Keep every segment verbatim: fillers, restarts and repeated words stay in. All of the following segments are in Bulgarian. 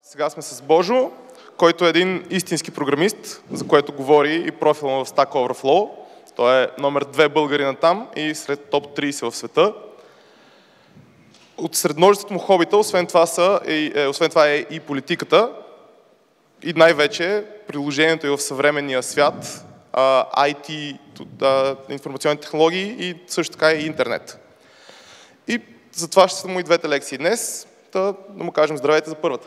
Сега сме с Божо, който е един истински програмист, за което говори и профил в Stack Overflow. Той е номер две българина там и сред топ трийсет в света. От сред множеството му хобита, освен това, са, е, е, освен това е и политиката, и най-вече приложението и в съвременния свят, ай ти, информационни технологии и също така и интернет. И затова ще са му и двете лекции днес, да, да му кажем здравейте за първата.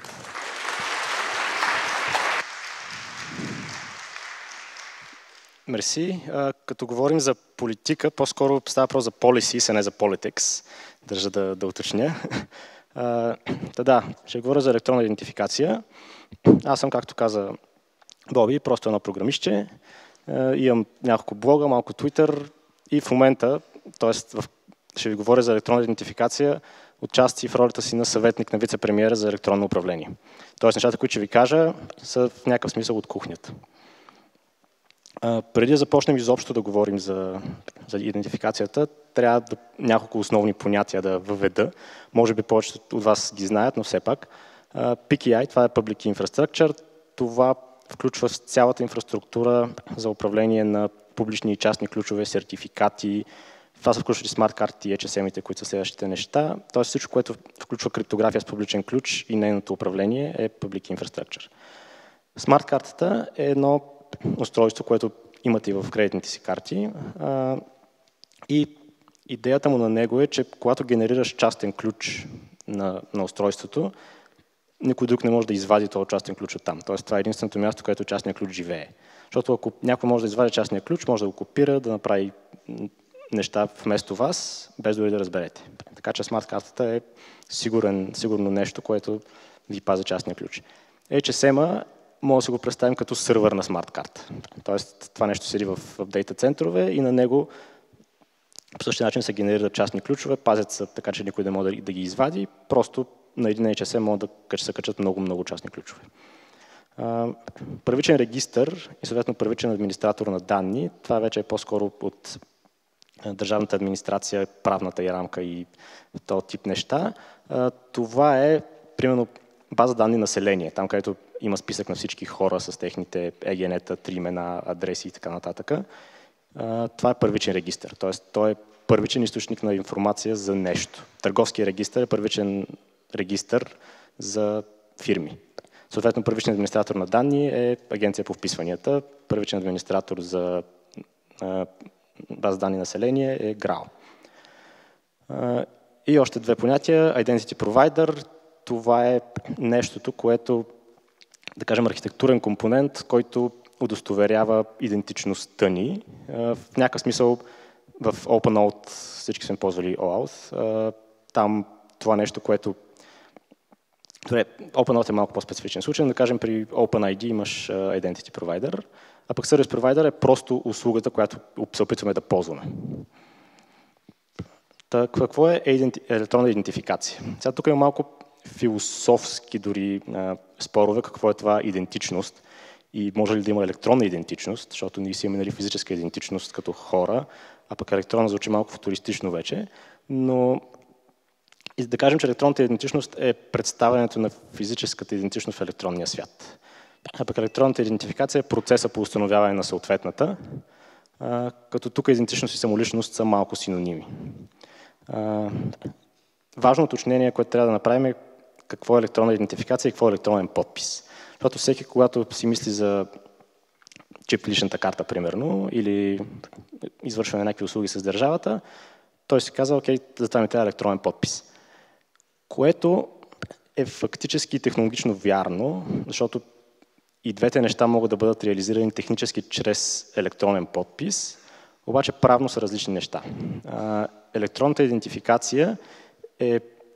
Мерси. Като говорим за политика, по-скоро става въпрос за policies, а не за politics. Държа да, да уточня. Та да, ще говоря за електронна идентификация. Аз съм, както каза Боби, просто едно програмистче. Имам няколко блога, малко Twitter и в момента, т.е. ще ви говоря за електронна идентификация, отчасти в ролята си на съветник на вице-премиера за електронно управление. Тоест нещата, които ще ви кажа, са в някакъв смисъл от кухнята. Uh, преди да започнем изобщо да говорим за, за идентификацията, трябва да, няколко основни понятия да въведа. Може би повечето от вас ги знаят, но все пак. Uh, пи кей ай, това е Public Infrastructure. Това включва цялата инфраструктура за управление на публични и частни ключове, сертификати. Това са включват и смарт картите и ейч ес ем-ите, които са следващите неща. Тоест всичко, което включва криптография с публичен ключ и нейното управление е Public Infrastructure. Смарт картата е едно устройство, което имате и в кредитните си карти. И идеята му на него е, че когато генерираш частен ключ на, на устройството, никой друг не може да извади този частен ключ от там. Тоест това е единственото място, където частният ключ живее. Защото ако някой може да извади частния ключ, може да го копира, да направи неща вместо вас, без дори да разберете. Така че смарт картата е сигурен, сигурно нещо, което ви пази частния ключ. ейч ес ем-а може да се го представим като сървър на смарт карта. Тоест това нещо седи в дейта центрове и на него по същия начин се генерират частни ключове, пазят се така, че никой не може да, да ги извади, просто на един ейч ес ем може да се качат много-много частни ключове. Първичен регистър и съответно първичен администратор на данни, това вече е по-скоро от държавната администрация, правната и рамка и този тип неща. Това е, примерно, база данни население, там където има списък на всички хора с техните егенета, три имена, адреси и така нататък. Това е първичен регистър, т.е. той е първичен източник на информация за нещо. Търговския регистър е първичен регистър за фирми. Съответно, първичен администратор на данни е агенция по вписванията, първичен администратор за база данни население е ГРАО. И още две понятия. Identity Provider, това е нещото, което, да кажем, архитектурен компонент, който удостоверява идентичността ни. В някакъв смисъл в OpenAuth, всички сме ползвали OAuth, там това нещо, което... Добре, OpenAuth е малко по-специфичен случай, да кажем при OpenID имаш Identity Provider, а пък Service Provider е просто услугата, която се опитваме да ползваме. Та, какво е електронна идентификация? Сега тук има малко философски дори а, спорове, какво е това идентичност и може ли да има електронна идентичност, защото ние си имаме нали, физическа идентичност като хора, а пък електронна звучи малко футуристично вече, но и да кажем, че електронната идентичност е представянето на физическата идентичност в електронния свят. А пък електронната идентификация е процеса по установяване на съответната, а, като тук идентичност и самоличност са малко синоними. А, важно уточнение, което трябва да направим е какво е електронна идентификация и какво е електронен подпис. Защото всеки, когато си мисли за чип личната карта, примерно, или извършване на някакви услуги с държавата, той си казва, окей, за това ми трябва електронен подпис. Което е фактически технологично вярно, защото и двете неща могат да бъдат реализирани технически чрез електронен подпис, обаче правно са различни неща. Електронната идентификация е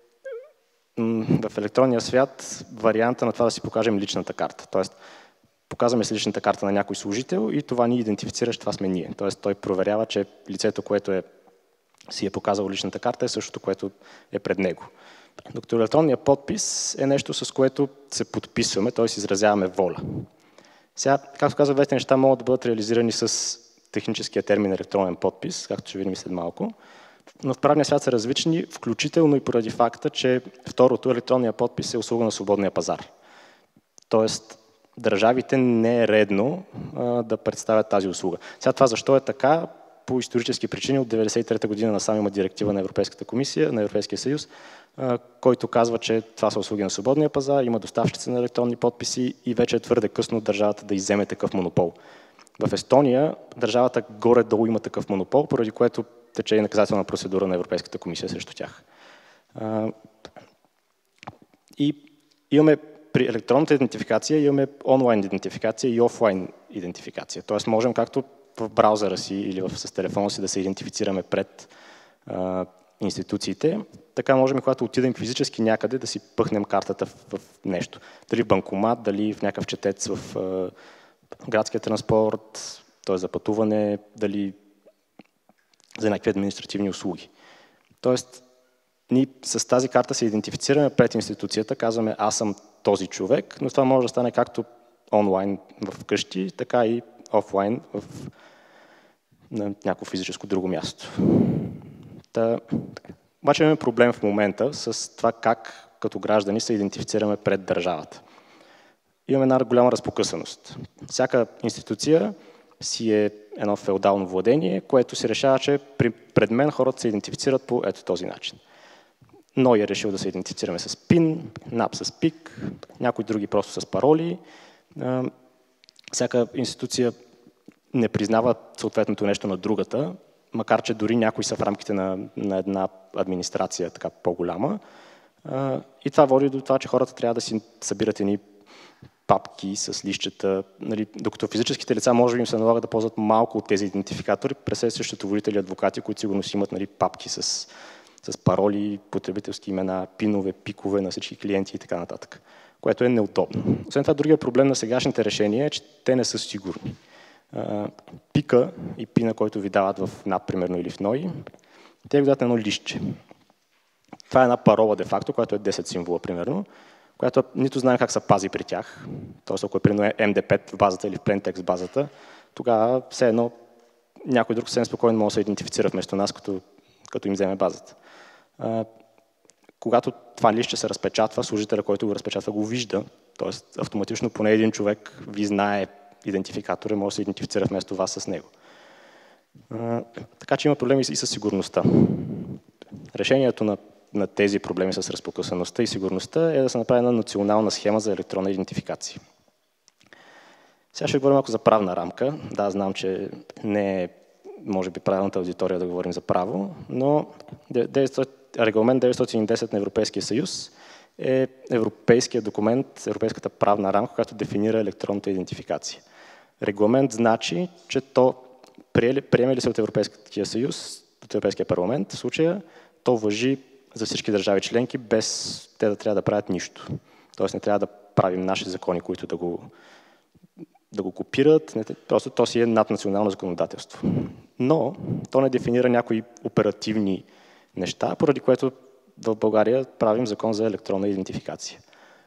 в електронния свят варианта на това да си покажем личната карта. Тоест, показваме си личната карта на някой служител и това ни идентифицира, че това сме ние. Тоест, той проверява, че лицето, което е, си е показало личната карта, е същото, което е пред него. Докато електронният подпис е нещо, с което се подписваме, т.е. изразяваме воля. Сега, както казах, двете неща могат да бъдат реализирани с техническия термин електронен подпис, както ще видим след малко, но в правния свят са различни, включително и поради факта, че второто, електронния подпис, е услуга на свободния пазар. Тоест, държавите не е редно а, да представят тази услуга. Сега това защо е така? По исторически причини от деветдесет и трета година насам има директива на Европейската комисия, на Европейския съюз, а, който казва, че това са услуги на свободния пазар, има доставчици на електронни подписи и вече е твърде късно държавата да изземе такъв монопол. В Естония държавата горе-долу има такъв монопол, поради което тече и наказателна процедура на Европейската комисия срещу тях. А, и имаме при електронната идентификация имаме онлайн идентификация и офлайн идентификация. Тоест можем както в браузъра си или в, с телефона си да се идентифицираме пред а, институциите, така можем, когато отидем физически някъде, да си пъхнем картата в, в нещо. Дали в банкомат, дали в някакъв четец в а, градския транспорт, т.е. за пътуване, дали за някакви административни услуги. Тоест, ние с тази карта се идентифицираме пред институцията, казваме аз съм този човек, но това може да стане както онлайн в къщи, така и офлайн в на някакво физическо друго място. Та, обаче имаме проблем в момента с това как като граждани се идентифицираме пред държавата. Имаме една голяма разпокъсаност. Всяка институция си е едно феодално владение, което се решава, че пред мен хората се идентифицират по ето този начин. НОИ е решил да се идентифицираме с пин, НАП с ПИК, някои други просто с пароли. Всяка институция не признава съответното нещо на другата, макар че дори някои са в рамките на, на една администрация така по-голяма. И това води до това, че хората трябва да си събират едни папки с лищата, нали, докато физическите лица може би им се налага да ползват малко от тези идентификатори, през счетоводители и адвокати, които сигурно си имат, нали, папки с, с пароли, потребителски имена, пинове, пикове на всички клиенти и така нататък, което е неудобно. Освен това, другия проблем на сегашните решения е, че те не са сигурни. Пика и пина, който ви дават в НАП, примерно, или в НОИ, те ви дадат едно листче. Това е една парола, де-факто, която е десет символа, примерно, която нито знаем как се пази при тях. Тоест, ако е примерно Ем Де пет в базата или в Plaintext в базата, тогава все едно някой друг съвсем спокойно може да се идентифицира вместо нас, като, като им вземе базата. А, когато това листче се разпечатва, служителя, който го разпечатва, го вижда, т.е. автоматично поне един човек ви знае идентификатор и може да се идентифицира вместо вас с него. А, така че има проблеми и с сигурността. Решението на на тези проблеми с разпокъсаността и сигурността е да се направи една национална схема за електронна идентификация. Сега ще говорим малко за правна рамка. Да, знам, че не е, може би, правилната аудитория да говорим за право, но регламент деветстотин и десет на Европейския съюз е европейския документ, европейската правна рамка, която дефинира електронната идентификация. Регламент значи, че то приеме ли се от Европейския съюз, от Европейския парламент, в случая, то важи за всички държави членки, без те да трябва да правят нищо. Тоест не трябва да правим наши закони, които да го, да го копират, просто то си е наднационално законодателство. Но то не дефинира някои оперативни неща, поради което в България правим закон за електронна идентификация,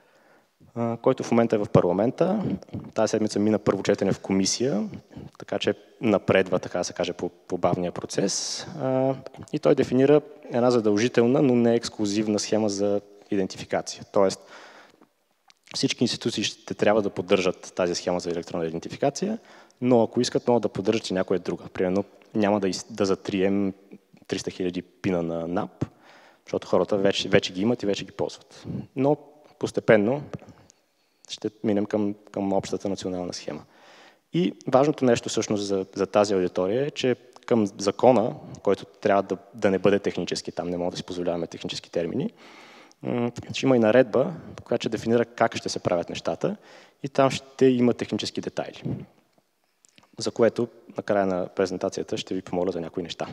който в момента е в парламента. Тази седмица мина първо четене в комисия, така че напредва, така да се каже, по, по бавния процес. И той дефинира една задължителна, но не ексклузивна схема за идентификация. Тоест, всички институции ще трябва да поддържат тази схема за електронна идентификация, но ако искат, могат да поддържат и някоя друга. Примерно, няма да, из, да затрием триста хиляди пина на НАП, защото хората вече, вече ги имат и вече ги ползват. Но постепенно ще минем към, към общата национална схема. И важното нещо всъщност за, за тази аудитория е, че към закона, който трябва да, да не бъде технически, там не мога да си позволяваме технически термини, ще има и наредба, която ще дефинира как ще се правят нещата и там ще има технически детайли, за което на края на презентацията ще ви помоля за някои неща.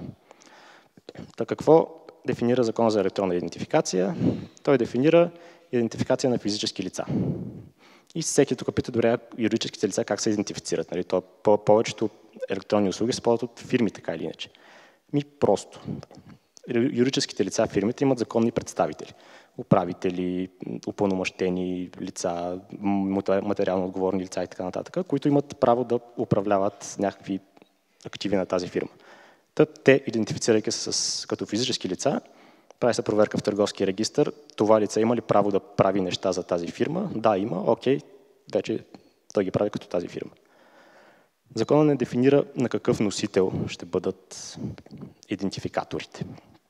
Та какво дефинира закона за електронна идентификация? Той дефинира идентификация на физически лица. И всеки тук пита добре юридическите лица как се идентифицират. Нали? То, по повечето електронни услуги се ползват от фирми, така или иначе. Ми просто. Юридическите лица, фирмите имат законни представители. Управители, упълномощени лица, материално отговорни лица и така нататък, които имат право да управляват някакви активи на тази фирма. Та те, идентифицирайки се с, като физически лица, прави се проверка в търговския регистър, това лице има ли право да прави неща за тази фирма? Да, има, окей, вече той ги прави като тази фирма. Законът не дефинира на какъв носител ще бъдат идентификаторите.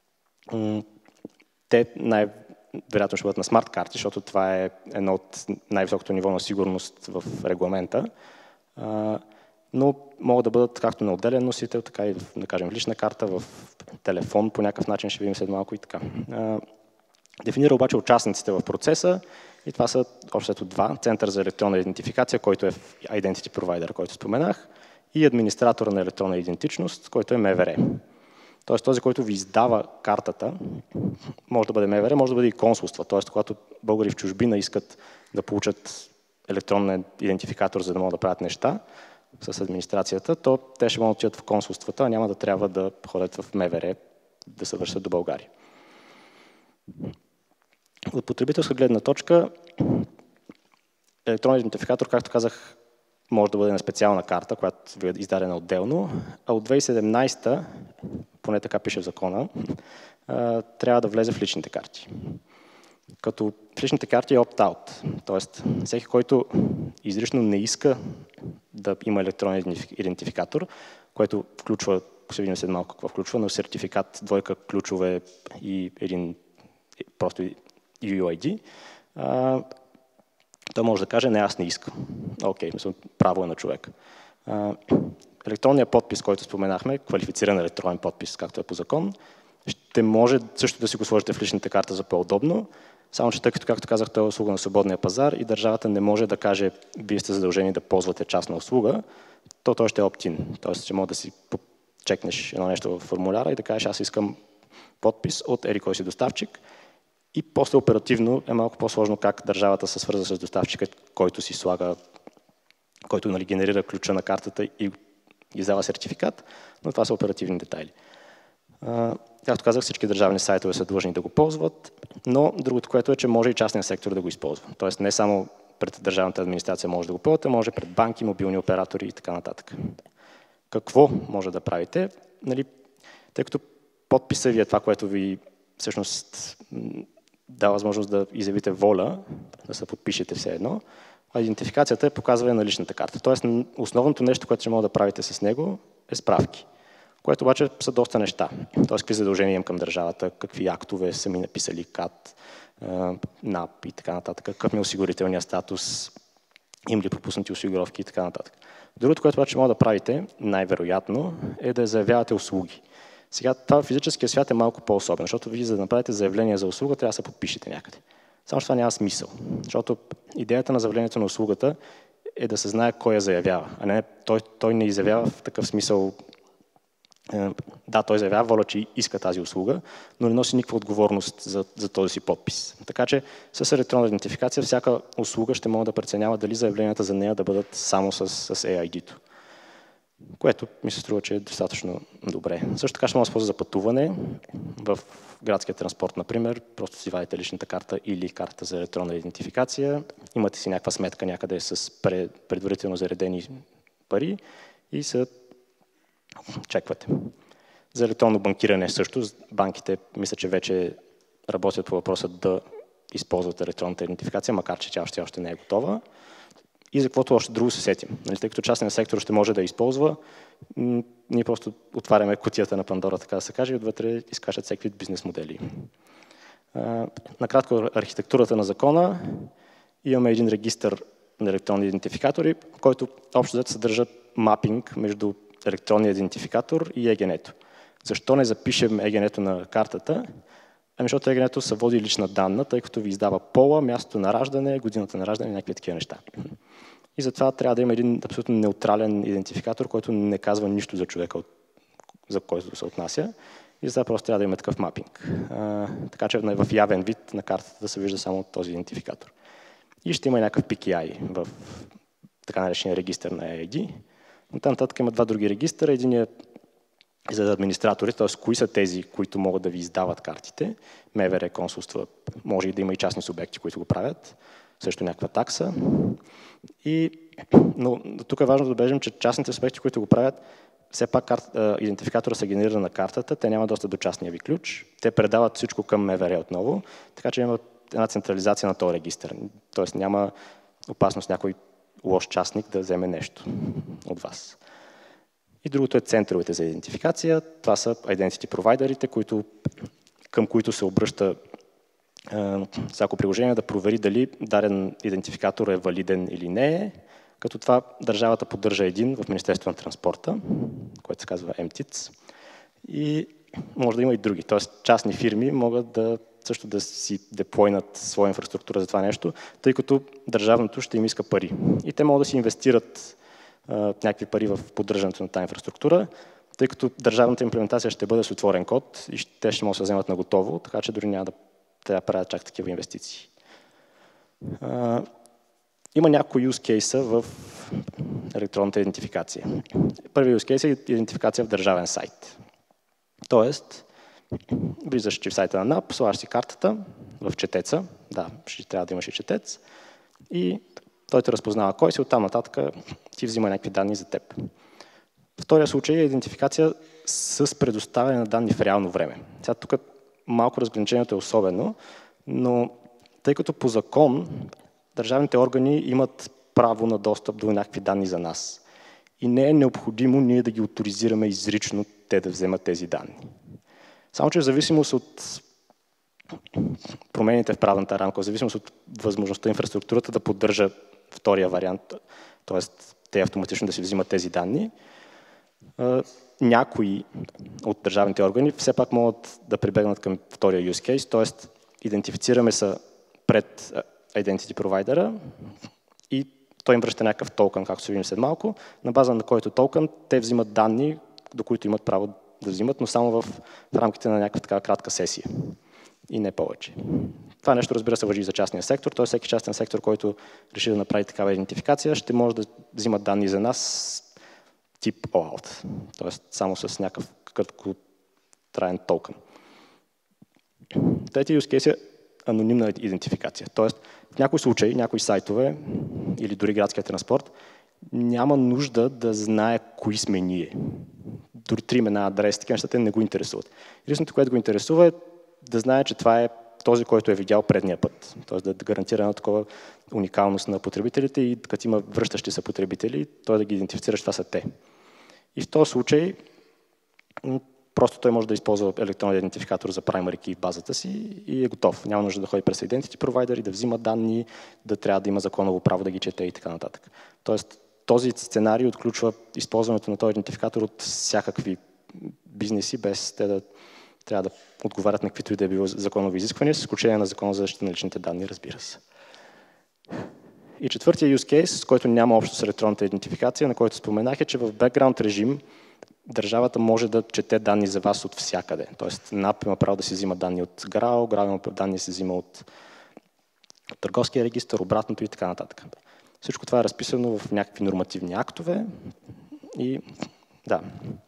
Те най-вероятно ще бъдат на смарт карти, защото това е едно от най-високото ниво на сигурност в регламента. Но могат да бъдат както на отделен носител, така и в, да кажем, в лична карта, в телефон по някакъв начин, ще видим след малко и така. Дефинира обаче участниците в процеса и това са общо два. Център за електронна идентификация, който е Identity Provider, който споменах, и администратора на електронна идентичност, който е МВР. Тоест този, който ви издава картата, може да бъде МВР, може да бъде и консулства. Тоест, когато българи в чужбина искат да получат електронен идентификатор, за да могат да правят неща с администрацията, то те ще могат да отидат в консулствата, а няма да трябва да ходят в МВР да се връщат до България. От потребителска гледна точка, електронен идентификатор, както казах, може да бъде на специална карта, която е издадена отделно, а от две хиляди и седемнадесета, поне така пише в закона, трябва да влезе в личните карти. Като в личните карти е opt-out, т.е. всеки, който изрично не иска да има електронен идентификатор, което включва, ще видим след малко какво включва, но сертификат, двойка ключове и един просто ю ай ди, а, той може да каже, не, аз не искам. Окей, okay, право е на човек. А, електронният подпис, който споменахме, квалифициран електронен подпис, както е по закон, ще може също да си го сложите в личната карта за по-удобно, само че тъй като, както казах, той е услуга на свободния пазар и държавата не може да каже, вие сте задължени да ползвате частна услуга, то той ще е opt-in. Тоест ще може да си чекнеш едно нещо в формуляра и да кажеш, аз искам подпис от еди кой си доставчик. И после оперативно е малко по-сложно как държавата се свърза с доставчика, който си слага, който, нали, генерира ключа на картата и издава сертификат, но това са оперативни детайли. А, както казах, всички държавни сайтове са длъжни да го ползват, но другото, което е, че може и частният сектор да го използва. Тоест не само пред държавната администрация може да го ползвате, може пред банки, мобилни оператори и така нататък. Какво може да правите? Нали, тъй като подписът ви е това, което ви всъщност дава възможност да изявите воля, да се подпишете все едно, а идентификацията е показване на личната карта. Тоест основното нещо, което ще може да правите с него, е справки, което обаче са доста неща. Тоест какви задължения имам към държавата, какви актове са ми написали КАТ, НАП и така нататък, какъв ми е осигурителния статус, им ли пропуснати осигуровки и така нататък. Другото, което обаче може да правите, най-вероятно, е да заявявате услуги. Сега това в физическия свят е малко по-особено, защото вие за да направите заявление за услуга, трябва да се подпишете някъде. Само че това няма смисъл, защото идеята на заявлението на услугата е да се знае кой я заявява, а не той, той не изявява в такъв смисъл. Да, той заявява воля, че иска тази услуга, но не носи никаква отговорност за, за този си подпис. Така че с електронна идентификация всяка услуга ще може да преценява дали заявленията за нея да бъдат само с, с ей ай ди-то. Което ми се струва, че е достатъчно добре. Също така ще може да се ползва за пътуване. В градския транспорт, например, просто си вадите личната карта или карта за електронна идентификация, имате си някаква сметка някъде с предварително заредени пари и се чеквате. За електронно банкиране също, банките мисля, че вече работят по въпроса да използват електронната идентификация, макар че тя още, още не е готова. И за каквото още друго се сетим. Нали, тъй като частният сектор ще може да използва, ние просто отваряме кутията на Пандора, така да се каже, и отвътре изкачат всеки бизнес модели. А, накратко, архитектурата на закона. Имаме един регистър на електронни идентификатори, който общо взето съдържа мапинг между електронния идентификатор и ЕГН-то. Защо не запишем ЕГН-то на картата? Ами защото ЕГН-то се води лична данна, тъй като ви издава пола, мястото на раждане, годината на раждане и някакви такива неща. И затова трябва да има един абсолютно неутрален идентификатор, който не казва нищо за човека, за който се отнася. И затова просто трябва да има такъв мапинг. А, така че в явен вид на картата да се вижда само този идентификатор. И ще има и някакъв пи кей ай в така наречения регистър на ей ай ди. Но там нататък има два други регистъра. Единият е за администратори, т.е. кои са тези, които могат да ви издават картите. МВР, консулства, може и да има и частни субекти, които го правят. Също някаква такса. И, но тук е важно да отбележим, че частните субекти, които го правят, все пак карта, идентификатора се генерира на картата, те няма достъп до частния ви ключ, те предават всичко към МВР отново, така че има една централизация на този регистър. Тоест няма опасност някой лош частник да вземе нещо от вас. И другото е центровете за идентификация. Това са identity провайдерите, които, към които се обръща е, всяко приложение да провери дали даден идентификатор е валиден или не е. Като това държавата поддържа един в Министерството на транспорта, което се казва Ем Ти И Ц. И може да има и други. Тоест частни фирми могат да също да си деплойнат своя инфраструктура за това нещо, тъй като държавното ще им иска пари. И те могат да си инвестират а, някакви пари в поддържането на тази инфраструктура, тъй като държавната имплементация ще бъде с отворен код и те ще могат да се вземат на готово, така че дори няма да трябва да правят чак такива инвестиции. А, има някои use case в електронната идентификация. Първият use case е идентификация в държавен сайт. Тоест, влизаш в сайта на НАП, слагаш си картата в четеца, да, ще трябва да имаш и четец, и той те разпознава кой си, оттам нататък ти взима някакви данни за теб. Втория случай е идентификация с предоставяне на данни в реално време. Сега тук малко разграничението е особено, но тъй като по закон държавните органи имат право на достъп до някакви данни за нас и не е необходимо ние да ги оторизираме изрично те да вземат тези данни. Само че в зависимост от промените в правната рамка, в зависимост от възможността инфраструктурата да поддържа втория вариант, т.е. те автоматично да си взимат тези данни, някои от държавните органи все пак могат да прибегнат към втория use case, т.е. идентифицираме се пред identity провайдера и той им връща някакъв токен, както се видим след малко, на база на който токен те взимат данни, до които имат право да взимат, но само в, в рамките на някаква така кратка сесия и не повече. Това нещо, разбира се, важи и за частния сектор, т.е. всеки частен сектор, който реши да направи такава идентификация, ще може да взимат данни за нас тип OAuth, т.е. само с някакъв краткотраен токен. Третия use case е анонимна идентификация, т.е. в някои случаи, някои сайтове или дори градския транспорт няма нужда да знае кои сме ние. Дори три имена, адрес, такива неща те не го интересуват. Единственото, което го интересува е да знае, че това е този, който е видял предния път. Т.е. да гарантира една такова уникалност на потребителите и като има връщащи се потребители, той да ги идентифицира, че това са те. И в този случай просто той може да използва електронен идентификатор за primary key в базата си и е готов. Няма нужда да ходи през identity провайдери, да взима данни, да трябва да има законово право да ги чете и така нататък. Тоест, този сценарий отключва използването на този идентификатор от всякакви бизнеси, без те да трябва да отговарят на каквито и да е било законови изисквания, с изключение на закона за защита на личните данни, разбира се. И четвъртия use case, с който няма общо с електронната идентификация, на който споменах, е, че в бекграунд режим държавата може да чете данни за вас от всякъде. Тоест НАП има право да си взима данни от ГРАО, ГРАО има данни да си взима от търговския регистър, обратното и така нататък. Всичко това е разписано в някакви нормативни актове и да.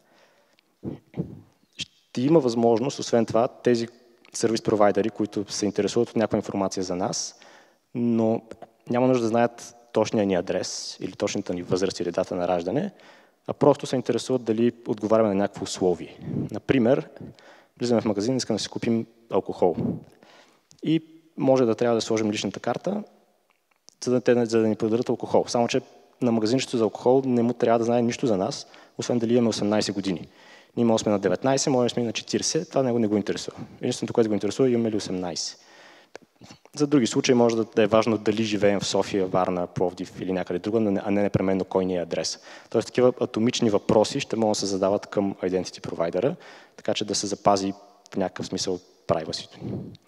Ще има възможност, освен това, тези сервис провайдери, които се интересуват от някаква информация за нас, но няма нужда да знаят точния ни адрес или точната ни възраст или дата на раждане, а просто се интересуват дали отговаряме на някакво условие. Например, влизаме в магазин и искаме да си купим алкохол. И може да трябва да сложим личната карта, за да, те, за да ни продадат алкохол. Само че на магазинчето за алкохол не му трябва да знае нищо за нас, освен дали имаме осемнайсет години. Ние може сме на деветнайсет, може сме на четирийсет, това него не го интересува. Единственото, което го интересува, имаме ли осемнайсет. За други случаи може да, да е важно дали живеем в София, Варна, Пловдив или някъде друга, а не непременно кой ни е адрес. Тоест такива атомични въпроси ще могат да се задават към identity провайдера, така че да се запази в някакъв смисъл privacy-то.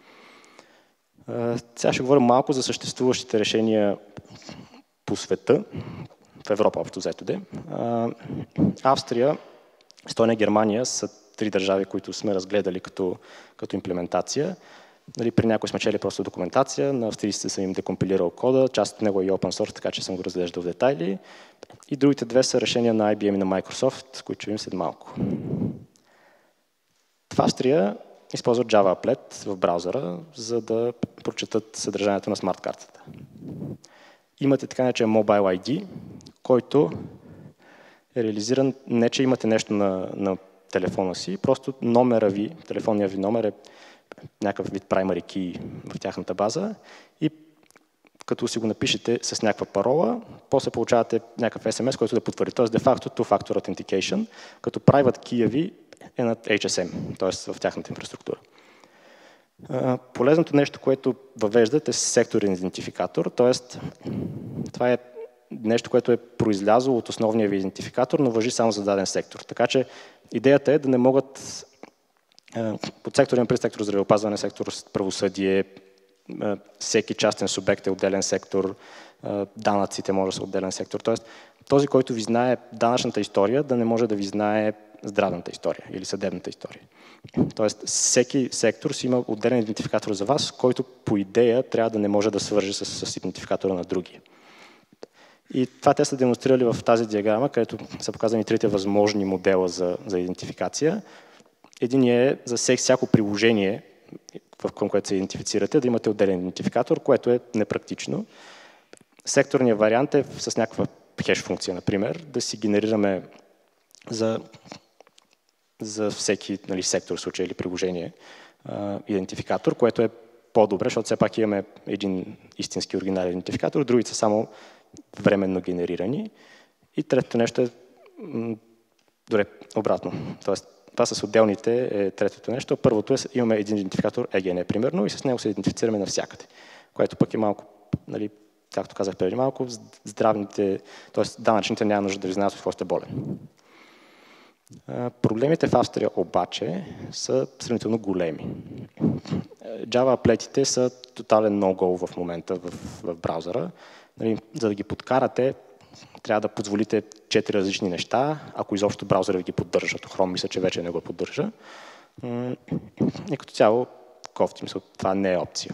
Сега ще говоря малко за съществуващите решения по света, в Европа общо взето де. Австрия, Естония, Германия са три държави, които сме разгледали като, като имплементация. Нали, при някои сме чели просто документация, на австрийците съм им декомпилирал кода, част от него е и open source, така че съм го разглеждал в детайли. И другите две са решения на Ай Би Ем и на Microsoft, които ще видим след малко. В Австрия използват Java Applet в браузъра, за да прочетат съдържанието на смарт-картата. Имате така наречен Mobile Ай Ди, който е реализиран не, че имате нещо на, на телефона си, просто номера ви, телефонния ви номер е някакъв вид primary key в тяхната база и като си го напишете с някаква парола, после получавате някакъв ес ем ес, който да потвърди. Тоест, де-факто, two-factor authentication, като private key ви е на ейч ес ем, т.е. в тяхната инфраструктура. Полезното нещо, което въвеждат е секторен идентификатор, т.е. това е нещо, което е произлязло от основния ви идентификатор, но важи само за даден сектор. Така че идеята е да не могат под сектора, например, сектор здравеопазване, сектор правосъдие, всеки частен субект е отделен сектор, данъците може да са отделен сектор. Тоест, този, който ви знае данъчната история, да не може да ви знае здравната история или съдебната история. Тоест, всеки сектор си има отделен идентификатор за вас, който по идея трябва да не може да свърже с, с идентификатора на другия. И това те са демонстрирали в тази диаграма, където са показани трите възможни модела за, за идентификация. Един е за всяко приложение, в което се идентифицирате, да имате отделен идентификатор, което е непрактично. Секторният вариант е с някаква хеш функция, например, да си генерираме за, за всеки, нали, сектор, случай или приложение а, идентификатор, което е по-добре, защото все пак имаме един истински оригинален идентификатор, другите са само временно генерирани. И третото нещо е добре, обратно. Тоест, това с отделните е третото нещо. Първото е, имаме един идентификатор и джи ен, примерно, и с него се идентифицираме навсякъде, което пък е малко, нали, както казах преди малко, здравните, т.е. данъчните няма нужда да ви знаят от какво сте болен. Проблемите в Австрия обаче са сравнително големи. Java аплетите са тотален no-go в момента в, в браузъра. Нали, за да ги подкарате, трябва да позволите четири различни неща, ако изобщо браузъра ви ги поддържа, защото Chrome мисля, че вече не го поддържа. И като цяло, кофти, мисля, това не е опция.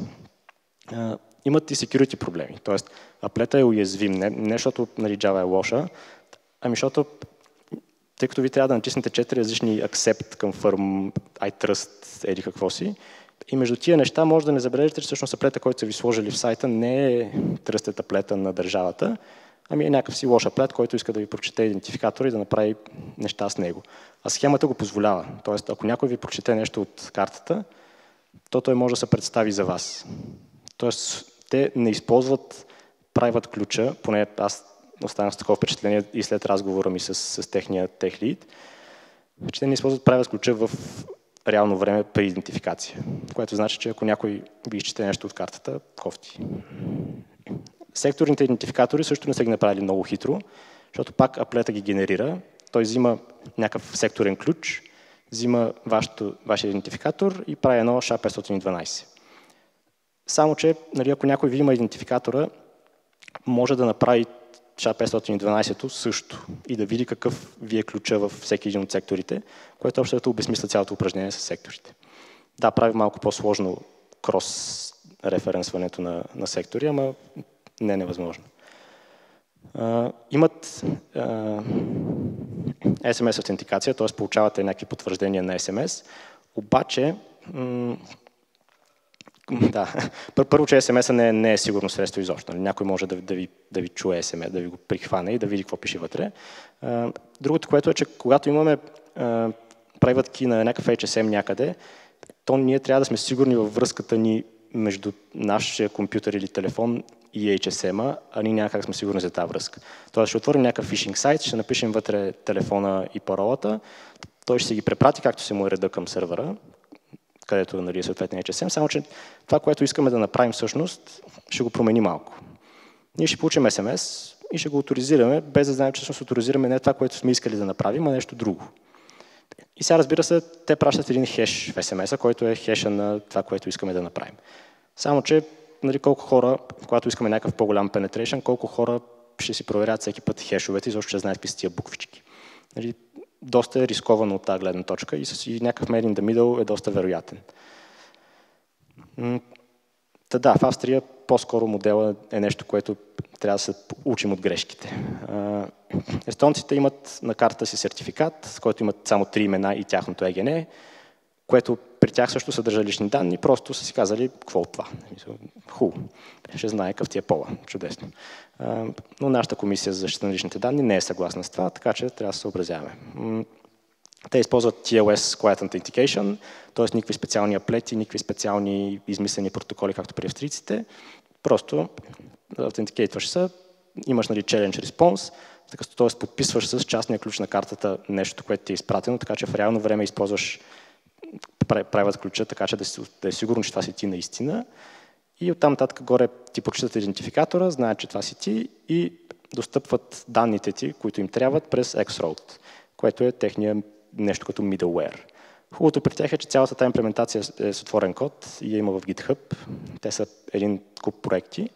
Имат и security проблеми, т.е. аплета е уязвим, не, не защото, нали, Java е лоша, ами защото тъй като ви трябва да натиснете четири различни accept, confirm, I trust, еди какво си, и между тия неща може да не забележите, че всъщност аплета, който са ви сложили в сайта, не е тръстът аплета на държавата, ами е някакъв си лош аплет, който иска да ви прочете идентификатор и да направи неща с него. А схемата го позволява. Тоест, ако някой ви прочете нещо от картата, то той може да се представи за вас. Тоест, те не използват private ключа, поне аз останах с такова впечатление и след разговора ми с, с техния тех лид, че те не използват private ключа в реално време при идентификация, което значи, че ако някой ви изчете нещо от картата, кофти. Секторните идентификатори също не са ги направили много хитро, защото пак аплета ги генерира, той взима някакъв секторен ключ, взима вашето, вашия идентификатор и прави едно ша петстотин и дванадесет. Само, че нали, ако някой ви има идентификатора, може да направи ша петстотин и дванадесет също и да види какъв ви е ключа във всеки един от секторите, което общо обезмисля цялото упражнение с секторите. Да, прави малко по-сложно крос-референсването на, на сектори, ама не е невъзможно. Uh, имат uh, ес ем ес автентикация, т.е. получавате някакви потвърждения на ес ем ес, обаче да, първо, че ес ем ес-а не, не е сигурно средство изобщо. Някой може да, да, ви, да ви чуе ес ем ес, да ви го прихване и да види какво пише вътре. Uh, другото, което е, че когато имаме uh, private key на някакъв ейч ес ем някъде, то ние трябва да сме сигурни във връзката ни между нашия компютър или телефон и ейч ес ем-а, а ние няма как сме сигурни за тази връзка. Тоест ще отворим някакъв фишинг сайт, ще напишем вътре телефона и паролата, той ще се ги препрати, както се му е реда към сървъра, където нали, е съответния ейч ес ем, само че това, което искаме да направим всъщност, ще го промени малко. Ние ще получим ес ем ес и ще го авторизираме, без да знаем, че всъщност авторизираме не това, което сме искали да направим, а нещо друго. И сега, разбира се, те пращат един хеш в ес ем ес-а, който е хеша на това, което искаме да направим. Само, че нали, колко хора, когато искаме някакъв по-голям penetration, колко хора ще си проверят всеки път хешовете и защо ще знаят какви са тия буквички. Нали, доста е рисковано от тази гледна точка и, с, и някакъв made in the middle е доста вероятен. Та да, в Австрия по-скоро модела е нещо, което трябва да се учим от грешките. Естонците имат на картата си сертификат, с който имат само три имена и тяхното и джи ен, което при тях също съдържа лични данни, просто са си казали какво от това. Ху, ще знае какъв ти е пола. Чудесно. Но нашата комисия за защита на личните данни не е съгласна с това, така че трябва да се съобразяваме. Те използват Т Л С Quiet Authentication, т.е. никакви специални аплети, никакви специални измислени протоколи, както при австрийците. Просто аутентикейтваш се, имаш, нали, challenge response, т.е. подписваш с частния ключ на картата нещо, което ти е изпратено, така че в реално време използваш правят ключа, така че да, си, да е сигурно, че това си ти наистина. И оттам нататък горе ти прочитат идентификатора, знаят, че това си ти и достъпват данните ти, които им трябват през X-Road, което е техния нещо като middleware. Хубавото при тях е, че цялата тази имплементация е с отворен код и я има в GitHub. Те са един куп проекти.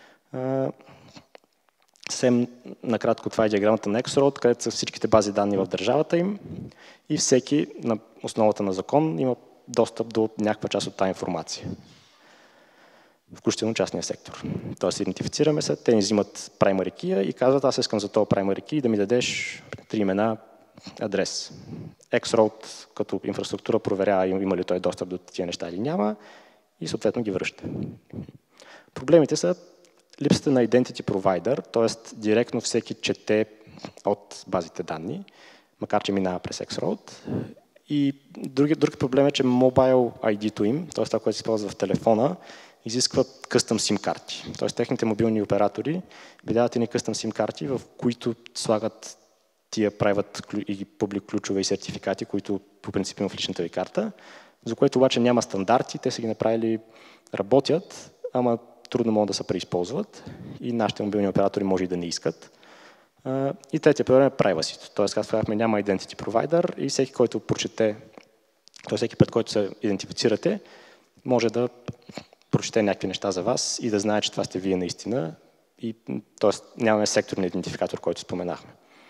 Съвсем накратко това е диаграмата на X-Road, където са всичките бази данни в държавата им и всеки на основата на закон има достъп до някаква част от тази информация. Включително частния сектор. Тоест идентифицираме се, те ни взимат primary key и казват, аз искам за този primary key да ми дадеш три имена, адрес. X-Road като инфраструктура проверява има ли той достъп до тия неща или няма и съответно ги връща. Проблемите са липсата на identity provider, т.е. директно всеки чете от базите данни, макар че минава през X-Road. И други, друг проблем е, че mobile ай ди-то им, т.е. това, което се използва в телефона, изискват custom SIM карти. Т.е. техните мобилни оператори ви дават едни custom SIM карти, в които слагат тия правят и публик ключове и сертификати, които по принцип има в личната ви карта, за което обаче няма стандарти, те са ги направили, работят, ама трудно могат да се преизползват и нашите мобилни оператори може и да не искат. И третия проблем е privacy. Тоест, както казахме, няма identity provider и всеки, който прочете, т.е. всеки пред който се идентифицирате, може да прочете някакви неща за вас и да знае, че това сте вие наистина. И, т.е. нямаме секторен идентификатор, който споменахме.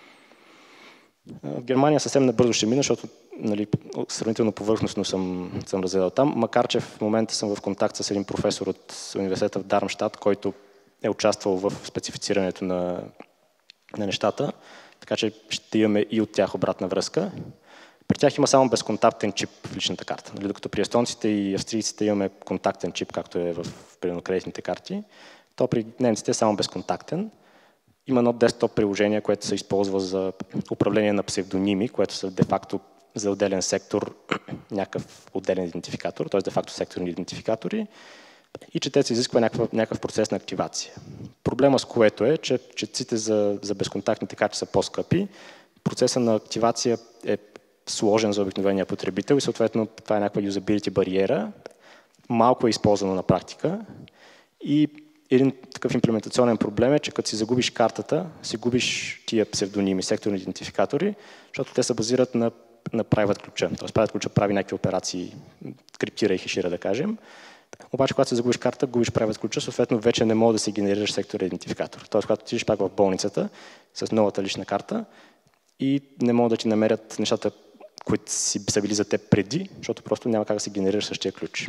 В Германия съвсем набързо ще мина, защото, нали, сравнително повърхностно съм, съм разгледал там, макар че в момента съм в контакт с един професор от университета в Дармщат, който е участвал в специфицирането на, на нещата, така че ще имаме и от тях обратна връзка. При тях има само безконтактен чип в личната карта. Нали, докато при естонците и австрийците имаме контактен чип, както е в кредитните карти, то при немците е само безконтактен. Има едно десктоп приложение, което се използва за управление на псевдоними, което са де-факто за отделен сектор някакъв отделен идентификатор, т.е. де-факто секторни идентификатори, и че те се изисква някакъв, някакъв процес на активация. Проблема с което е, че четците за, за безконтактните карти са по-скъпи, процесът на активация е сложен за обикновения потребител и съответно това е някаква юзабилити бариера, малко е използвано на практика и един такъв имплементационен проблем е, че като си загубиш картата, си губиш тия псевдоними, секторни идентификатори, защото те се базират на, на private ключа. Тоест private ключа прави някакви операции, криптира и хешира, да кажем. Обаче, когато си загубиш карта, губиш private ключа, съответно вече не може да си генерираш секторен идентификатор. Тоест, когато отидеш пак в болницата с новата лична карта и не могат да ти намерят нещата, които си са били за теб преди, защото просто няма как да си генерираш същия ключ.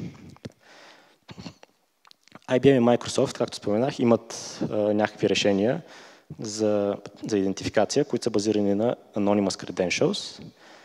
Ай Би Ем и Microsoft, както споменах, имат а, някакви решения за, за идентификация, които са базирани на Anonymous Credentials.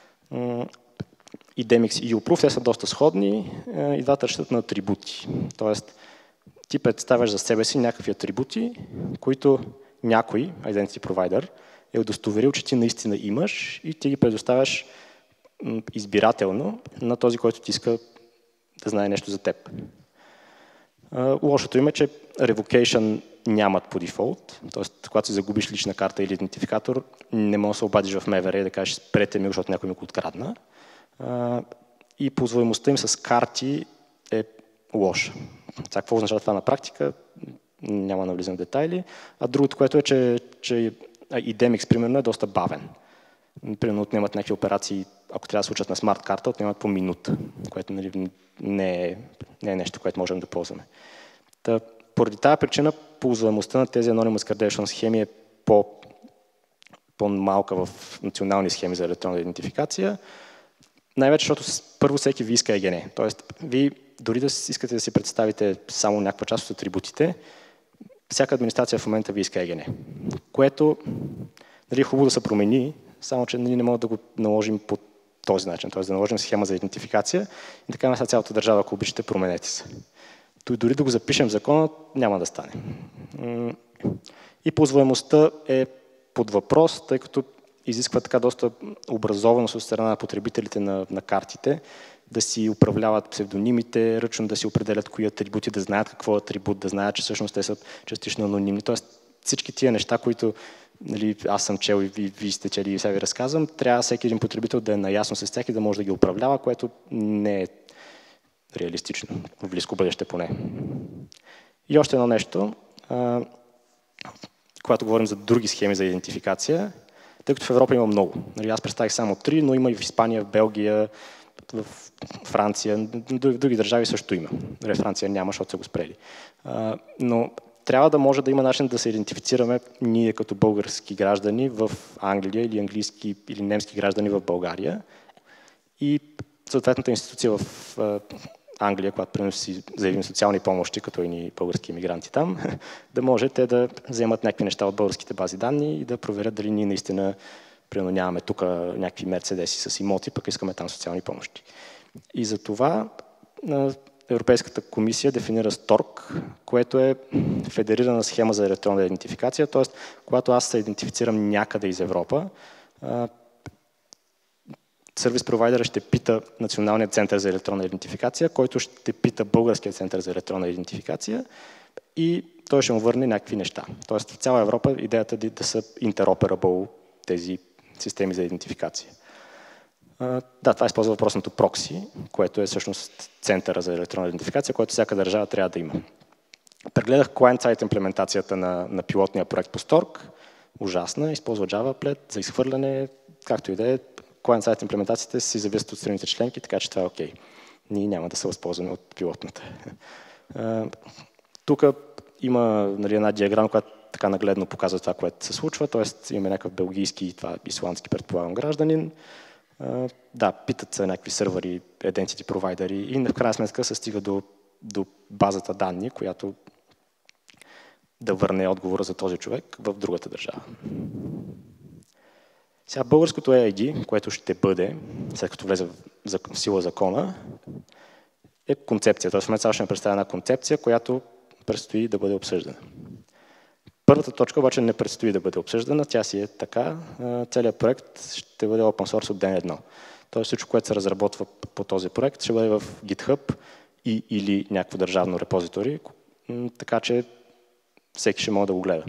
И Demix и YouProof, те са доста сходни а, и двата разчитат на атрибути. Тоест, ти представяш за себе си някакви атрибути, които някой, Identity Provider, е удостоверил, че ти наистина имаш и ти ги предоставяш м, избирателно на този, който ти иска да знае нещо за теб. Uh, лошото им е, че revocation нямат по дефолт, т.е. когато си загубиш лична карта или идентификатор, не можеш да се обадиш в М В Р и да кажеш спрете ми, защото някой ми го открадна. Uh, и ползваемостта им с карти е лоша. Сега, какво означава това на практика? Няма да навлизам в детайли. А другото, което е, че, че и Demix, примерно, е доста бавен. Примерно отнемат някакви операции, ако трябва да се случат на смарт карта, отнемат по минута, което, нали, не, е, не е нещо, което можем да ползваме. Та, поради тази причина ползваемостта на тези Anonymous Credential схеми е по, по-малка в национални схеми за електронна идентификация. Най-вече, защото първо всеки ви иска Е Ге Не. Тоест, вие дори да искате да си представите само някаква част от атрибутите, всяка администрация в момента ви иска Е Ге Не. Което, нали, е хубаво да се промени, само че ние не можем да го наложим по този начин, т.е. да наложим схема за идентификация и така на цялата държава, ако обичате, променете се. Той дори да го запишем в закона, няма да стане. И ползваемостта е под въпрос, тъй като изисква така доста образованост от страна на потребителите на, на картите, да си управляват псевдонимите, ръчно да си определят кои атрибути, да знаят какво е атрибут, да знаят, че всъщност те са частично анонимни. Тоест всички тия неща, които нали, аз съм чел и ви, ви сте чели и сега ви разказвам, трябва всеки един потребител да е наясно с тях и да може да ги управлява, което не е реалистично, в близко бъдеще поне. И още едно нещо, а, когато говорим за други схеми за идентификация, тъй като в Европа има много. Нали, аз представих само три, но има и в Испания, в Белгия, в Франция, в други държави също има. В Франция няма, защото са го спрели. А, но трябва да може да има начин да се идентифицираме ние като български граждани в Англия или английски или немски граждани в България и съответната институция в Англия, която примерно си заявим социални помощи, като и ни български иммигранти там, да може те да вземат някакви неща от българските бази данни и да проверят дали ние наистина примерно нямаме тук някакви мерцедеси с имоти, пък искаме там социални помощи. И за това Европейската комисия дефинира СТОРК, което е федерирана схема за електронна идентификация, т.е. когато аз се идентифицирам някъде из Европа, сервис провайдера ще пита Националния център за електронна идентификация, който ще пита Българския център за електронна идентификация и той ще му върне някакви неща. Тоест в цяла Европа идеята е да са interoperable тези системи за идентификация. Да, това използва въпросното прокси, което е всъщност центъра за електронна идентификация, който всяка държава трябва да има. Прегледах client-side имплементацията на, на пилотния проект по СТОРК. Ужасна, използва Java Applet за изхвърляне, както и да е. Client-side имплементациите си зависят от страните членки, така че това е окей. Ние няма да се възползваме от пилотната. Тук има нали, една диаграма, която така нагледно показва това, което се случва, т.е. имаме някакъв белгийски и това исландски, предполагам, гражданин. Uh, да, питат се някакви сървъри, identity провайдери и в крайна сметка се стига до, до базата данни, която да върне отговора за този човек в другата държава. Сега българското Ей Ай Ди, което ще бъде, след като влезе в сила закона, е концепция. Тоест в момента ще ме представя една концепция, която предстои да бъде обсъждана. Първата точка обаче не предстои да бъде обсъждана, тя си е така. Целият проект ще бъде open source от ден едно. Тоест всичко, което се разработва по този проект, ще бъде в GitHub и, или някакво държавно репозитори, така че всеки ще може да го гледа.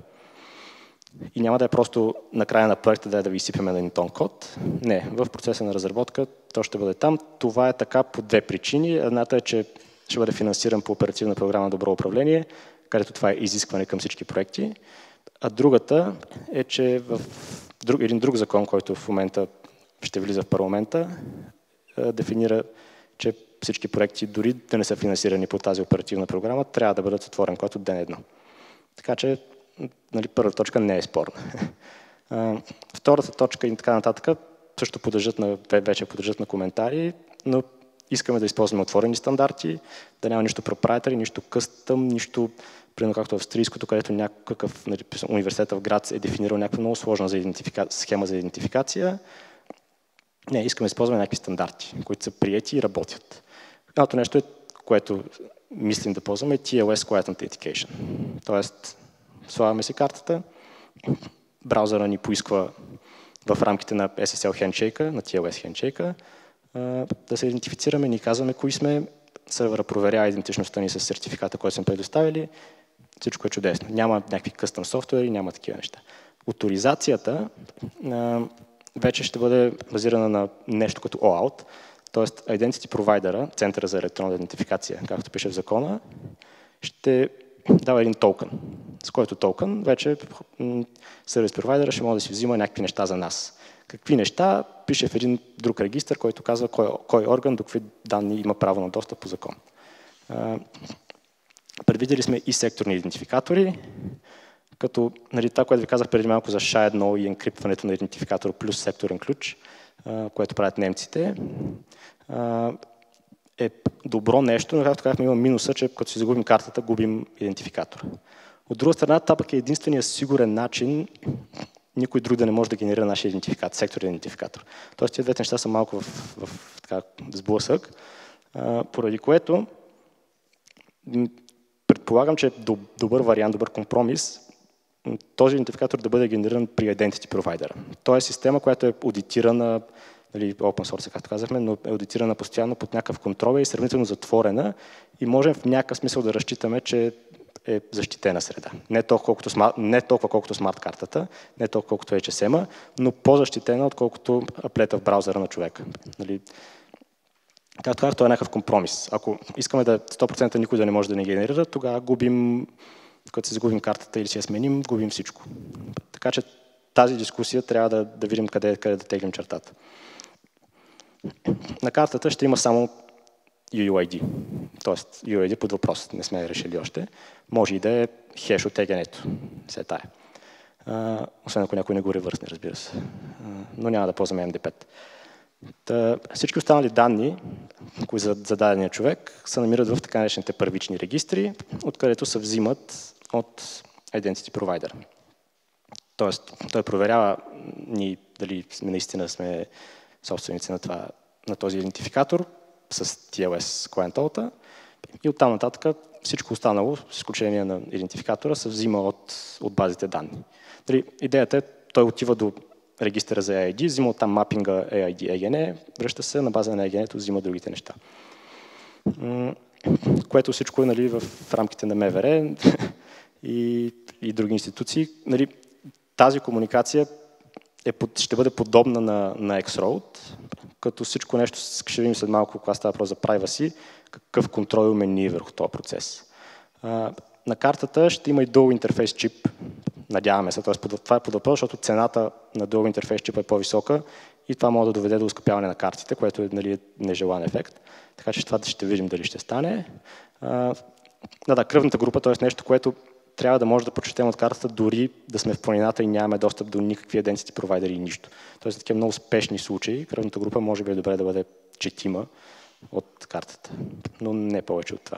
И няма да е просто на края на проекта да, да ви изсипеме на един тон код. Не, в процеса на разработка то ще бъде там. Това е така по две причини. Едната е, че ще бъде финансиран по оперативна програма Добро управление, където това е изискване към всички проекти. А другата е, че в друг, един друг закон, който в момента ще влиза в парламента, дефинира, че всички проекти, дори да не са финансирани по тази оперативна програма, трябва да бъдат отворен код от ден едно. Така че нали, първата точка не е спорна. Втората точка и така нататък също подлежат на, вече подлежат на коментари, но искаме да използваме отворени стандарти, да няма нищо proprietary, нищо къстъм, нищо, примерно както в австрийското, където някакъв нали, университет в град е дефинирал някаква много сложна за идентифика... схема за идентификация. Не, искаме да използваме някакви стандарти, които са приети и работят. Едното нещо е, което мислим да ползваме, е Ти Ел Ес Quiet Authentication. Тоест, слагаме си картата, браузъра ни поисква в рамките на Ес Ес Ел Handshake, на Ти Ел Ес Handshake, да се идентифицираме, ни казваме кои сме, сървъра проверява идентичността ни с сертификата, който сме предоставили, всичко е чудесно. Няма някакви къстъм софтуери, няма такива неща. Оторизацията а, вече ще бъде базирана на нещо като о аут, т.е. Identity Provider, центъра за електронна идентификация, както пише в закона, ще дава един токен, с който токен вече сервис провайдера ще може да си взима някакви неща за нас. Какви неща пише в един друг регистър, който казва кой, кой орган до какви данни има право на достъп по закон. Предвидели сме и секторни идентификатори, като нали, това, което ви казах преди малко за ша едно и енкриптването на идентификатор плюс секторен ключ, което правят немците, е добро нещо, но както казахме, има минуса, че като си загубим картата, губим идентификатора. От друга страна, това пък е единственият сигурен начин никой друг да не може да генерира нашия идентификатор, секторен идентификатор. Тоест, тези двете неща са малко в, в така, сблъсък, а, поради което предполагам, че е добър вариант, добър компромис този идентификатор да бъде генериран при Identity Provider. То е система, която е аудитирана, нали, open source, както казахме, но е аудитирана постоянно под някакъв контрол и сравнително затворена и можем в някакъв смисъл да разчитаме, че е защитена среда. Не толкова колкото, смарт, не толкова колкото смарт-картата, не толкова колкото Ейч Ес Ем-а, но по-защитена, отколкото аплета в браузъра на човека. Нали, както казах, това е някакъв компромис. Ако искаме да сто процента никой да не може да ни генерира, тогава губим, като се загубим картата или си я сменим, губим всичко. Така че тази дискусия трябва да, да видим къде, къде да теглим чертата. На картата ще има само ю ю ай ди, т.е. ю ю ай ди под въпрос, не сме решили още. Може и да е хеш от тегенето, все тая. А, освен ако някой не го ревърсне, разбира се. А, но няма да ползваме Ем Ди пет. Та, всички останали данни, кои за, за дадения човек, се намират в така наречените първични регистри, откъдето се взимат от Identity Provider. Тоест, той проверява ни дали сме наистина сме собственици на, това, на този идентификатор с Ти Ел Ес клиентолата и оттам нататък всичко останало, с изключение на идентификатора, се взима от, от базите данни. Дали, идеята е, той отива до регистъра за Ей Ай Ди, взима оттам мапинга Ей Ай Ди Ей Ен Е, връща се на база на Ей Ен Е-то, взима другите неща. Което всичко е, нали, в рамките на Ем В Р и, и други институции. Нали, тази комуникация е, ще бъде подобна на, на X-Road, като всичко нещо, ще видим след малко, когато става въпрос за privacy, какъв контрол имаме ние върху този процес. А, на картата ще има и Dual Interface чип, надяваме се, т.е. това е под въпрос, защото цената на Dual Interface чипа е по-висока и това може да доведе до оскъпяване на картите, което е, нали, нежелан ефект. Така че това ще видим дали ще стане. А, да, да, кръвната група, т.е. нещо, което трябва да може да прочетем от картата, дори да сме в планината и нямаме достъп до никакви identity провайдери и нищо. Тоест, за такива много спешни случаи, кръвната група може би е добре да бъде четима от картата, но не повече от това.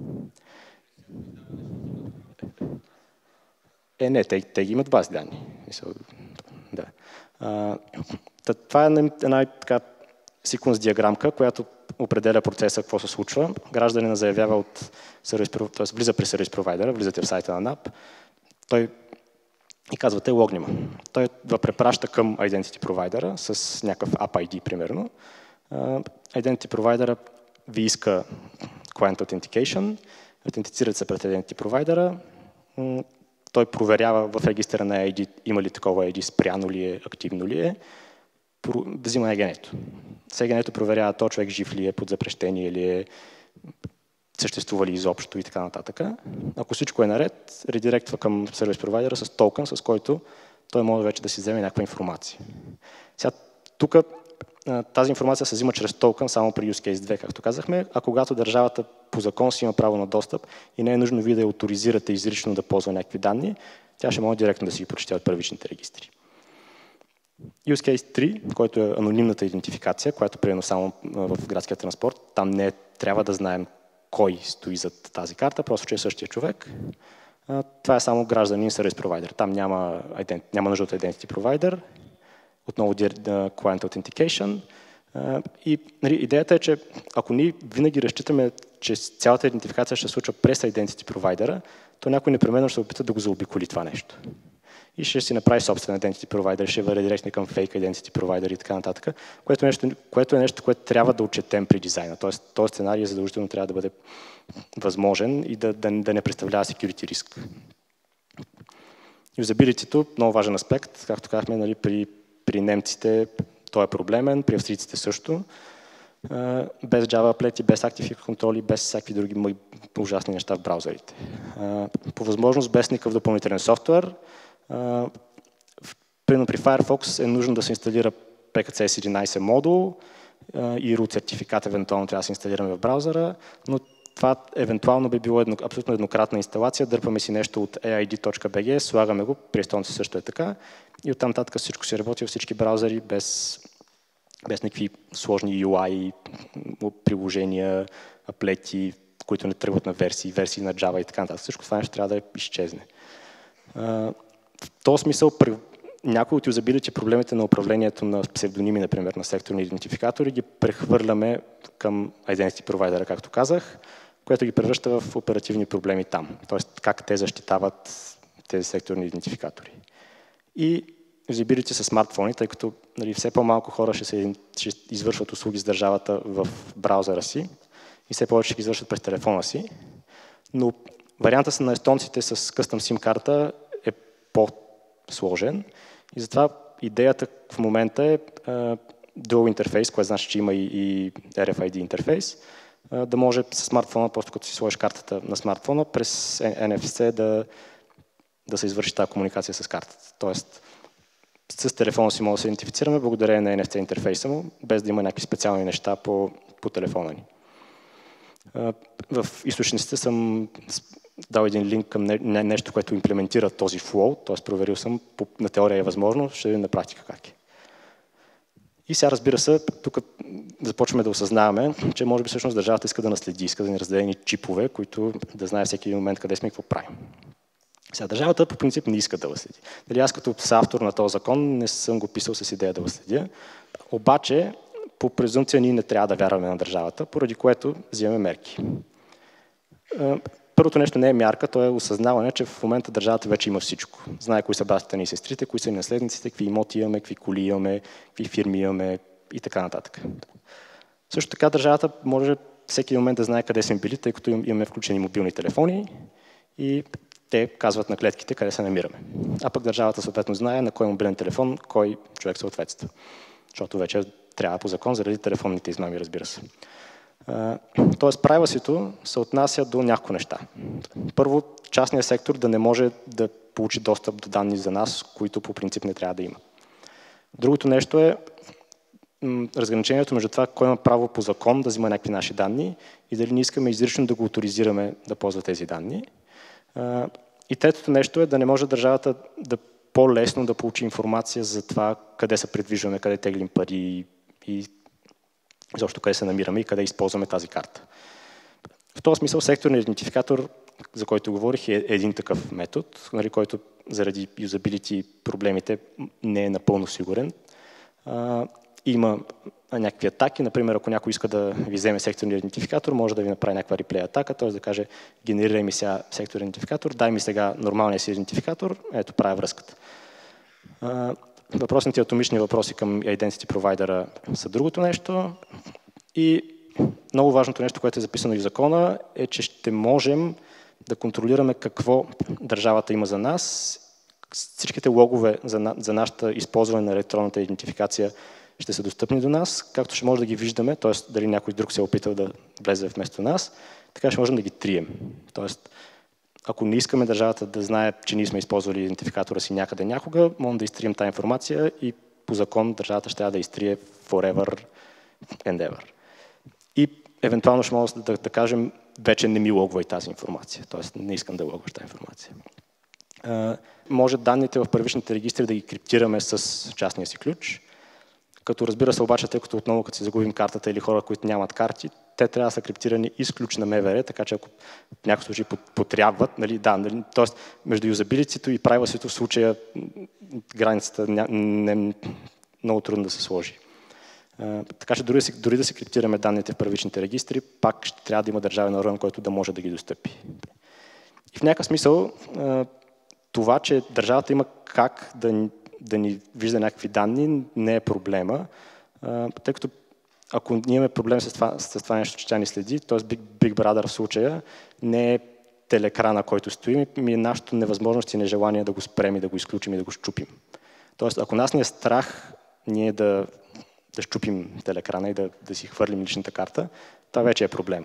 Е, не, те, те ги имат бази данни. Да. А, това е една така секвенс диаграмка, която определя процеса, какво се случва. Гражданина заявява от сервис, т.е. влиза при сервис провайдера, влизате в сайта на НАП, той и казвате логнима. Той го препраща към Identity провайдера с някакъв App Ай Ди, примерно. Identity провайдера ви иска Client Authentication, аутентицират се пред Identity провайдера, той проверява в регистъра на Ей Ай Ди има ли такова Ей Ай Ди, спряно ли е, активно ли е, взима Ей Ен Е-то. С Ей Ен Е-то проверява то човек жив ли е, под запрещение или е, съществува ли изобщо и така нататък. Ако всичко е наред, редиректва към сервис провайдера с токен, с който той може вече да си вземе някаква информация. Сега, тук тази информация се взима чрез токен само при Use Case две, както казахме, а когато държавата по закон си има право на достъп и не е нужно вие да я авторизирате изрично да ползва някакви данни, тя ще може директно да си ги прочете от първичните регистри. Use Case три, който е анонимната идентификация, която примерно само в градския транспорт, там не трябва да знаем кой стои зад тази карта, просто че е същия човек. Това е само гражданин сервис провайдер. Там няма, няма нужда от Identity Provider, отново Client Authentication. И, нали, идеята е, че ако ние винаги разчитаме, че цялата идентификация ще се случва през Identity Provider, то някой непременно ще се опита да го заобиколи това нещо. И ще си направи собствен Identity Provider, ще върне директно към Fake Identity Provider и така нататък, което е нещо, което, е нещо, което трябва да отчетем при дизайна. Тоест, този сценарий задължително трябва да бъде възможен и да, да, да не представлява security риск. Юзабилитито, много важен аспект, както казахме, нали, при, при немците той е проблемен, при австрийците също. Без Java аплети, без Active контроли, без всякакви други ужасни неща в браузърите. По възможност без никакъв допълнителен софтуер. Uh, примерно при Firefox е нужно да се инсталира Пи Кей Си Ес единайсет модул uh, и root сертификат евентуално трябва да се инсталираме в браузъра, но това евентуално би било едно, абсолютно еднократна инсталация, дърпаме си нещо от ей ай ди точка би джи, слагаме го, при естонци също е така и оттам нататък всичко си работи във всички браузъри без, без никакви сложни ю ай, приложения, аплети, които не тръгват на версии, версии на Java и така нататък. Всичко това нещо трябва да изчезне. Uh, В този смисъл някои от юзабилити проблемите на управлението на псевдоними, например, на секторни идентификатори, ги прехвърляме към Identity Provider, както казах, което ги превръща в оперативни проблеми там. Тоест, как те защитават тези секторни идентификатори. И юзабилити с смартфони, тъй като нали, все по-малко хора ще, се, ще извършват услуги с държавата в браузъра си и все повече ще ги извършват през телефона си. Но вариантът на естонците с къстъм SIM карта е по-сложен и затова идеята в момента е uh, Dual интерфейс, което значи, че има и, и Ар Еф Ай Ди интерфейс, uh, да може с смартфона, просто като си сложиш картата на смартфона, през Ен Еф Си да, да се извърши тази комуникация с картата. Тоест, с телефона си може да се идентифицираме благодарение на Ен Еф Си интерфейса му, без да има някакви специални неща по, по телефона ни. В източниците съм дал един линк към не, не, нещо, което имплементира този flow, т.е. проверил съм, по, на теория е възможно, ще видим на практика как е. И сега, разбира се, тук започваме да осъзнаваме, че може би всъщност държавата иска да наследи, иска да ни раздаде ни чипове, които да знае всеки един момент къде сме и какво правим. Сега, държавата по принцип не иска да възследи. Дали аз като автор на този закон не съм го писал с идея да възследя, обаче по презумпция ние не трябва да вярваме на държавата, поради което взимаме мерки. Първото нещо не е мярка, то е осъзнаване, че в момента държавата вече има всичко. Знае кои са братята ни и сестрите, кои са ни наследниците, какви имоти имаме, какви коли имаме, какви фирми имаме и така нататък. Също така държавата може всеки момент да знае къде сме били, тъй като имаме включени мобилни телефони и те казват на клетките къде се намираме. А пък държавата съответно знае на кой мобилен телефон, кой човек съответства. Защото вече трябва по закон заради телефонните измами, разбира се. Тоест, privacy-то се отнася до няколко неща. Първо, частният сектор да не може да получи достъп до данни за нас, които по принцип не трябва да има. Другото нещо е разграничението между това, кой има право по закон да взима някакви наши данни и дали не искаме изрично да го авторизираме да ползва тези данни. И третото нещо е да не може държавата да по-лесно да получи информация за това къде се придвижваме, къде теглим пари и защо къде се намираме и къде използваме тази карта. В този смисъл секторният идентификатор, за който говорих, е един такъв метод, нали, който заради юзабилити проблемите не е напълно сигурен. А, има някакви атаки, например, ако някой иска да ви вземе секторния идентификатор, може да ви направи някаква реплей атака, т.е. да каже, генерирай ми сега секторен идентификатор, дай ми сега нормалния си идентификатор, ето правя връзката. А, въпросните атомични въпроси към Identity Provider са другото нещо. И много важното нещо, което е записано и в закона, е, че ще можем да контролираме какво държавата има за нас. Всичките логове за, на, за нашата използване на електронната идентификация ще са достъпни до нас, както ще може да ги виждаме, т.е. дали някой друг се е опитал да влезе вместо нас, така ще можем да ги трием. Тоест, ако не искаме държавата да знае, че ние сме използвали идентификатора си някъде някога, можем да изтрием тази информация и по закон държавата ще да изтрие forever and ever. И евентуално ще можем да, да кажем, вече не ми логвай тази информация, т.е. не искам да логваш тази информация. Uh, може данните в първичните регистри да ги криптираме с частния си ключ, като разбира се обаче, тъй като отново като си загубим картата или хора, които нямат карти, те трябва да са криптирани и с ключ на Ем В Р, така че ако в някакъв случай потрябват, нали, да, нали, т.е. между юзабилитито и privacy-то в случая границата не е много трудно да се сложи. Uh, така че дори да, си, дори да си криптираме данните в първичните регистри, пак ще трябва да има държавен орган, който да може да ги достъпи. И в някакъв смисъл uh, това, че държавата има как да, да ни вижда някакви данни, не е проблема, uh, тъй като ако ние имаме проблем с това, с това нещо, че тя ни следи, т.е. Big, Big Brother в случая не е телекрана, който стои, ми е нашето невъзможност и нежелание да го спрем и да го изключим и да го щупим. Тоест, ако нас ни е страх ние да, да щупим телекрана и да, да си хвърлим личната карта, това вече е проблема.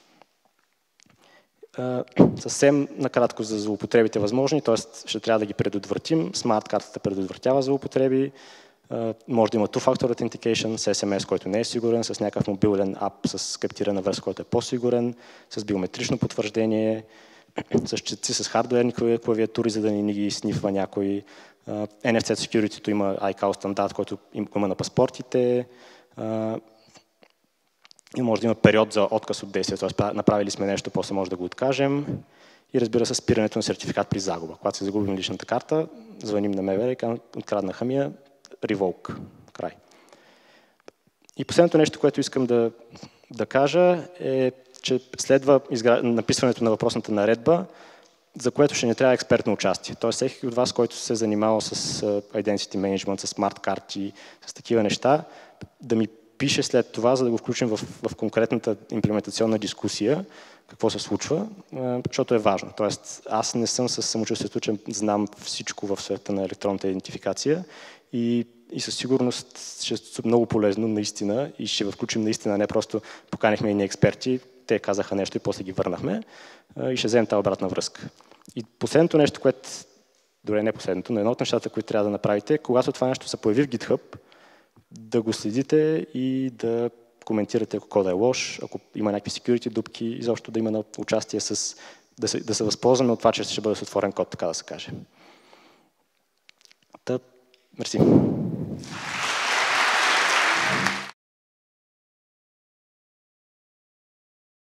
Uh, съвсем накратко за злоупотребите възможни, т.е. ще трябва да ги предотвратим. Смарт картата предотвратява злоупотреби. Uh, може да има two-factor authentication с Ес Ем Ес, който не е сигурен, с някакъв мобилен ап с криптирана връзка, който е по-сигурен, с биометрично потвърждение, с четци с хардуерни клавиатури, за да не ни ги снифва някой. Uh, Ен Еф Си Security-то има ай кей ю стандарт, който има на паспортите. Uh, И може да има период за отказ от действие, т.е. направили сме нещо, после може да го откажем. и разбира се спирането на сертификат при загуба. Когато се загубим личната карта, звъним на МВР и казваме, откраднаха ми я, revoke, край. И последното нещо, което искам да, да кажа е, че следва изгра... написването на въпросната наредба, за което ще не трябва експертно участие. Тоест всеки от вас, който се е занимавал с identity management, с смарт карти, с такива неща, да ми пише след това, за да го включим в, в конкретната имплементационна дискусия, какво се случва, защото е важно. Тоест, аз не съм със самочувствието, че знам всичко в света на електронната идентификация и, и със сигурност ще е много полезно наистина и ще включим наистина, не просто поканихме и ни експерти, те казаха нещо и после ги върнахме и ще вземем тази обратна връзка. И последното нещо, което, дори не последното, но едно от нещата, които трябва да направите, когато това нещо се появи в GitHub, да го следите и да коментирате, ако кода е лош, ако има някакви security дупки, изобщо да има на участие с, да се, да се възползваме от това, че ще бъде с отворен код, така да се каже. Та, мерси.